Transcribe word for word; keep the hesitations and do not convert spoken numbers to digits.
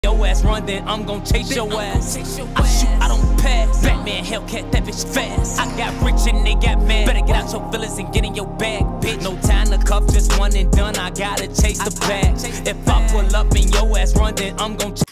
Your ass run, then I'm gon' chase your ass. I shoot, I don't pass. Batman, Hellcat, that bitch fast. I got rich and they got mad. Better get out your feelings and get in your bag, bitch. No time to cuff, just one and done. I gotta chase the bag. If I pull up and your ass run, then I'm gon'